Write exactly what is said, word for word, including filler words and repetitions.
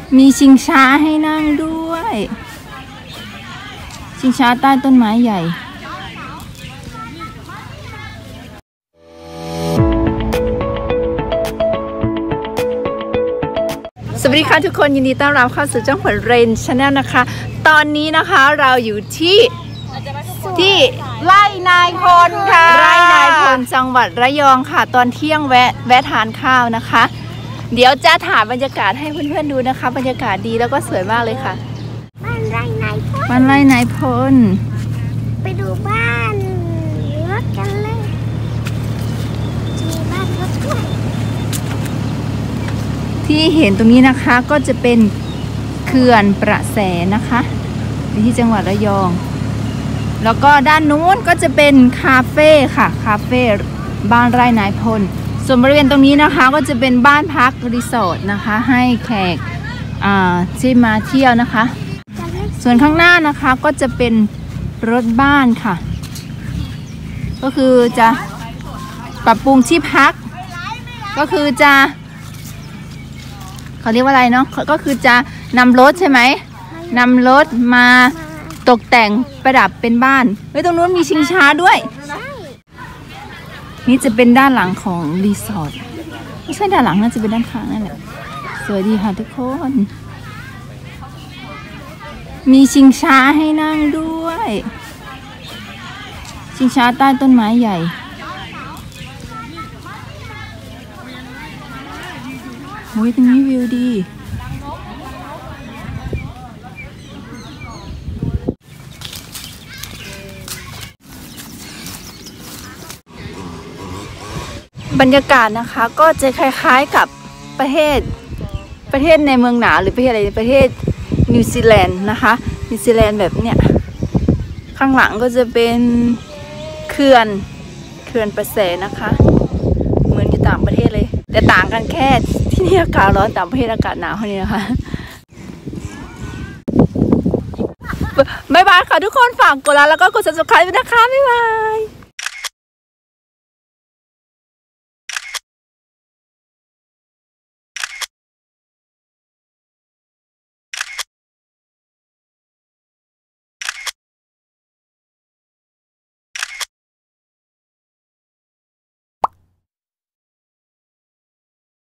มีชิงช้าให้นั่งด้วยชิงช้าใต้ต้นไม้ใหญ่สวัสดีค่ะทุกคนยินดีต้อนรับเข้าสู่ช่องผลเรนชาแนลนะคะตอนนี้นะคะเราอยู่ที่ที่ไร่นายพลค่ะไร่นายพลจังหวัดระยองค่ะตอนเที่ยงแวะแวะทานข้าวนะคะเดี๋ยวจะถ่ายบรรยากาศให้เพื่อนๆดูนะคะบรรยากาศดีแล้วก็สวยมากเลยค่ะบ้านไร่นายพลบ้านไร่นายพลไปดูบ้านรถกันเลยมีบ้านรถด้วยที่เห็นตรงนี้นะคะก็จะเป็นเขื่อนประแสนะคะที่จังหวัดระยองแล้วก็ด้านนู้นก็จะเป็นคาเฟ่ค่ะคาเฟ่บ้านไร่นายพลส่วนบริเวณตรงนี้นะคะก็จะเป็นบ้านพักรีสอร์ทนะคะให้แขกที่มาเที่ยวนะคะส่วนข้างหน้านะคะก็จะเป็นรถบ้านค่ะก็คือจะปรับปรุงที่พักก็คือจะเขาเรียกว่าอะไรเนาะก็คือจะนำรถใช่ไหมนำรถมาตกแต่งประดับเป็นบ้านเฮ้ยตรงนู้นมีชิงช้าด้วยนี่จะเป็นด้านหลังของรีสอร์ทไม่ใช่ด้านหลังน่าจะเป็นด้านข้างนั่นแหละสวยดีค่ะทุกคนมีชิงช้าให้นั่งด้วยชิงช้าใต้ต้นไม้ใหญ่โอ้ยตรงนี้วิวดีบรรยากาศนะคะก็จะคล้ายๆกับประเทศประเทศในเมืองหนาวหรือประเทศอะไรประเทศนิวซีแลนด์นะคะนิวซีแลนด์แบบเนี้ยข้างหลังก็จะเป็นเขื่อนเขื่อนประแสนะคะเหมือนอยู่ต่างประเทศเลยแต่ต่างกันแค่ที่นี่อากาศร้อนต่างประเทศอากาศหนาวเท่านี้นะคะบ๊ายบายค่ะทุกคนฝากกดไลค์แล้วก็กด ซับสไครบ์ ด้วยนะคะบ๊ายบาย